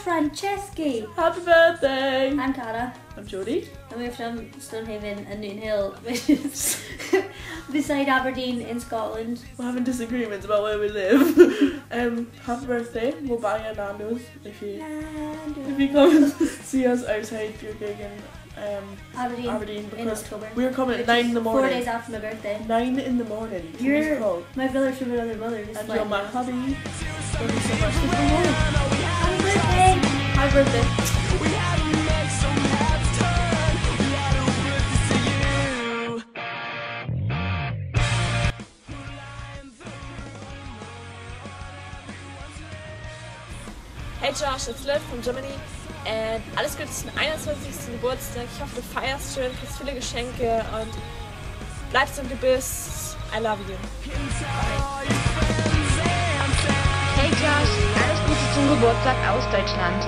Franceschi. Happy birthday! I'm Cara. I'm Jodie. And we're from Stonehaven and Newton Hill, which is beside Aberdeen in Scotland. We're having disagreements about where we live. Happy birthday. We'll buy you Nando's if you come see us outside your gig in Aberdeen in October. We're coming at 9 in the morning. 4 days after my birthday. 9 in the morning. You're my village from another mother. And you're my hubby. Thank you so much for coming. Happy birthday! Happy birthday. Hey Josh, it's Liv from Germany und alles Gute zum 21. Geburtstag. Ich hoffe, du feierst schön, kriegst viele Geschenke und bleibst im Gebiss. I love you. Hey Josh, alles Gute zum Geburtstag aus Deutschland.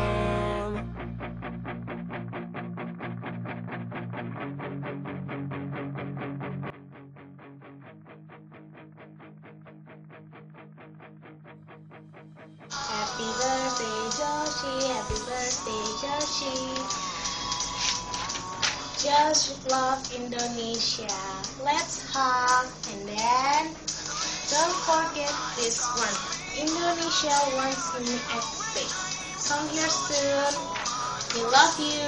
Happy birthday, Joshi, happy birthday, Joshi. Just love Indonesia. Let's hug and then don't forget this one. Indonesia wants to be at space. Come here soon. We love you.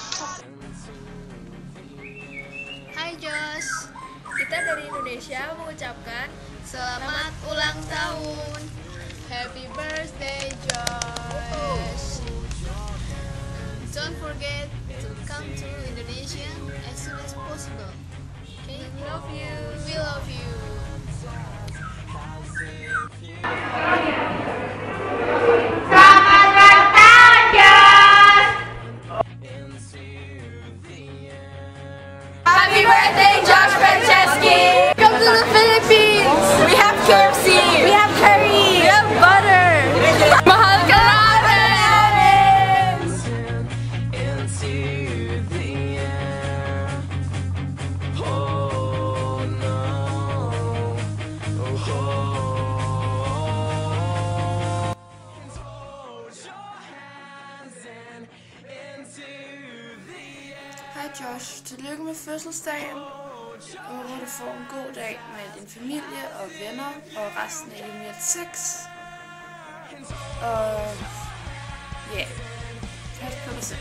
Hai Josh, kita dari Indonesia mengucapkan selamat ulang tahun. Happy birthday, Josh! Don't forget to come to Indonesia as soon as possible. Okay? We love you. We love you. Happy birthday, Josh Franceschi! Come to the Philippines! We have KFC! We have curry! We have butter! Mahal ka namin! Hej Josh, tillykke med fødselsdagen. Og må du få en god dag med din familie og venner og resten af Unit 6. Og ja, pas på dig selv.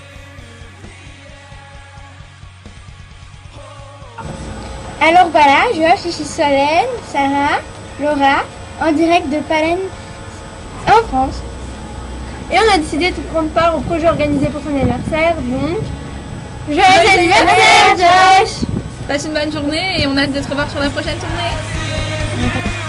Alors voilà, Josh, ici Solène, Sarah, Laura, en direct de Palen en France. Et on a décidé de prendre part au projet organisé pour son anniversaire, donc joyeux anniversaire Josh! Passe une bonne journée et on a hâte de te revoir sur la prochaine tournée.